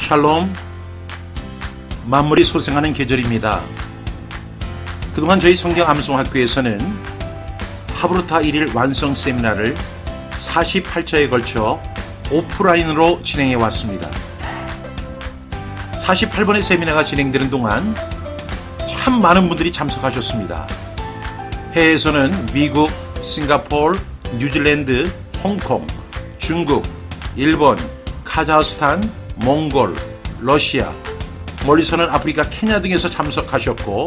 샬롬. 만물이 소생하는 계절입니다. 그동안 저희 성경암송학교에서는 하브루타 1일 완성 세미나를 48차에 걸쳐 오프라인으로 진행해 왔습니다. 48번의 세미나가 진행되는 동안 참 많은 분들이 참석하셨습니다. 해외에서는 미국, 싱가포르, 뉴질랜드, 홍콩, 중국, 일본, 카자흐스탄, 몽골, 러시아, 멀리서는 아프리카 케냐 등에서 참석하셨고,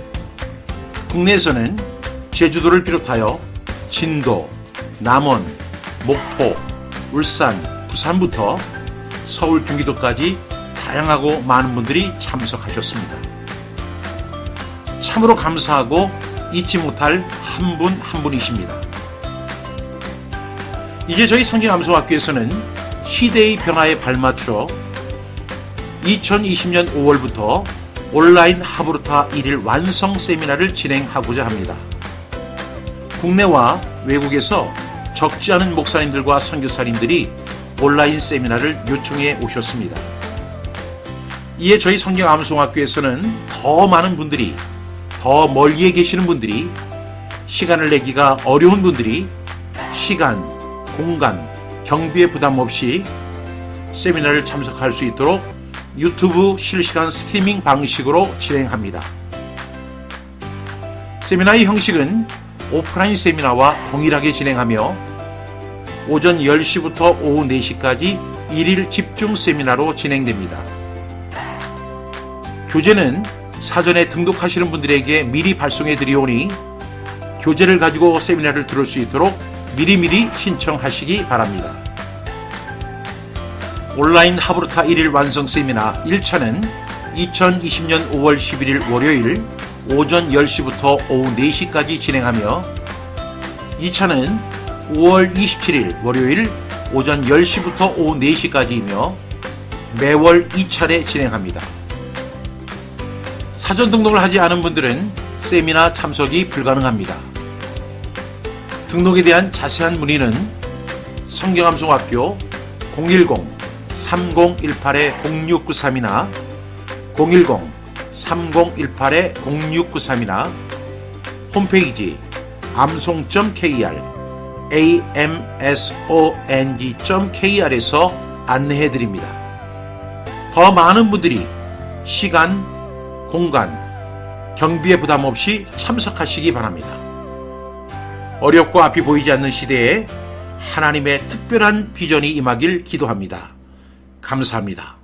국내에서는 제주도를 비롯하여 진도, 남원, 목포, 울산, 부산부터 서울, 경기도까지 다양하고 많은 분들이 참석하셨습니다. 참으로 감사하고 잊지 못할 한 분 한 분이십니다. 이제 저희 성경암송학교에서는 시대의 변화에 발맞춰 2020년 5월부터 온라인 하브루타 1일 완성 세미나를 진행하고자 합니다. 국내와 외국에서 적지 않은 목사님들과 선교사님들이 온라인 세미나를 요청해 오셨습니다. 이에 저희 성경암송학교에서는 더 많은 분들이, 더 멀리에 계시는 분들이, 시간을 내기가 어려운 분들이 시간, 공간, 경비에 부담 없이 세미나를 참석할 수 있도록 유튜브 실시간 스트리밍 방식으로 진행합니다. 세미나의 형식은 오프라인 세미나와 동일하게 진행하며 오전 10시부터 오후 4시까지 1일 집중 세미나로 진행됩니다. 교재는 사전에 등록하시는 분들에게 미리 발송해 드리오니 교재를 가지고 세미나를 들을 수 있도록 미리미리 신청하시기 바랍니다. 온라인 하브루타 1일 완성 세미나 1차는 2020년 5월 11일 월요일 오전 10시부터 오후 4시까지 진행하며 2차는 5월 27일 월요일 오전 10시부터 오후 4시까지이며 매월 2차례 진행합니다. 사전 등록을 하지 않은 분들은 세미나 참석이 불가능합니다. 등록에 대한 자세한 문의는 성경암송학교 010-3018-0693이나 010-3018-0693이나 홈페이지 amsong.kr amsong.kr에서 안내해드립니다. 더 많은 분들이 시간, 공간, 경비에 부담 없이 참석하시기 바랍니다. 어렵고 앞이 보이지 않는 시대에 하나님의 특별한 비전이 임하길 기도합니다. 감사합니다.